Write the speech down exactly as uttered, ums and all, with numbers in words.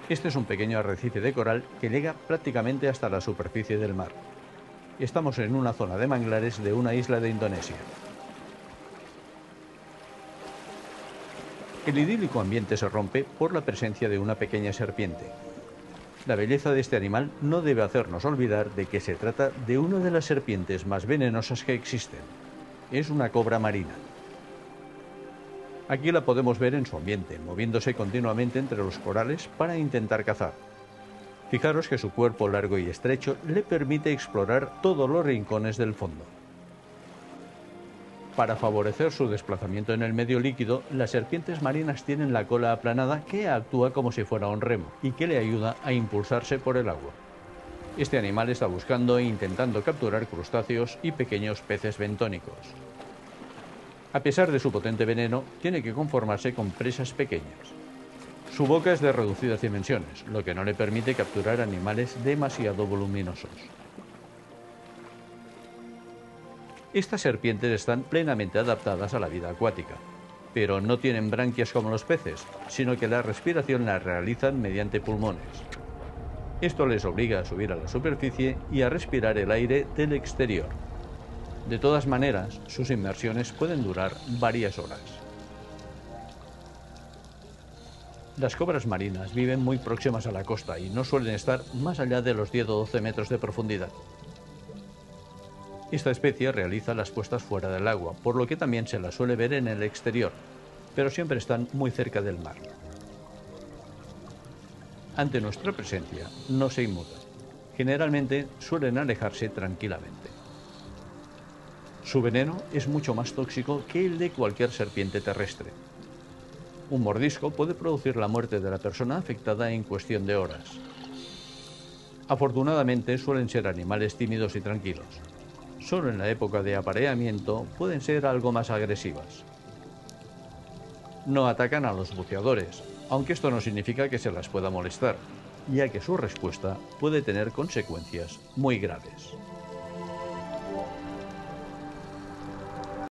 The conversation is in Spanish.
Este es un pequeño arrecife de coral que llega prácticamente hasta la superficie del mar. Estamos en una zona de manglares de una isla de Indonesia. El idílico ambiente se rompe por la presencia de una pequeña serpiente. La belleza de este animal no debe hacernos olvidar de que se trata de una de las serpientes más venenosas que existen. Es una cobra marina. Aquí la podemos ver en su ambiente, moviéndose continuamente entre los corales para intentar cazar. Fijaros que su cuerpo largo y estrecho le permite explorar todos los rincones del fondo. Para favorecer su desplazamiento en el medio líquido, las serpientes marinas tienen la cola aplanada que actúa como si fuera un remo y que le ayuda a impulsarse por el agua. Este animal está buscando e intentando capturar crustáceos y pequeños peces bentónicos. A pesar de su potente veneno, tiene que conformarse con presas pequeñas. Su boca es de reducidas dimensiones, lo que no le permite capturar animales demasiado voluminosos. Estas serpientes están plenamente adaptadas a la vida acuática, pero no tienen branquias como los peces, sino que la respiración la realizan mediante pulmones. Esto les obliga a subir a la superficie y a respirar el aire del exterior. De todas maneras, sus inmersiones pueden durar varias horas. Las cobras marinas viven muy próximas a la costa y no suelen estar más allá de los diez o doce metros de profundidad. Esta especie realiza las puestas fuera del agua, por lo que también se la suele ver en el exterior, pero siempre están muy cerca del mar. Ante nuestra presencia, no se inmutan. Generalmente suelen alejarse tranquilamente. Su veneno es mucho más tóxico que el de cualquier serpiente terrestre. Un mordisco puede producir la muerte de la persona afectada en cuestión de horas. Afortunadamente suelen ser animales tímidos y tranquilos. Solo en la época de apareamiento pueden ser algo más agresivas. No atacan a los buceadores, aunque esto no significa que se las pueda molestar, ya que su respuesta puede tener consecuencias muy graves.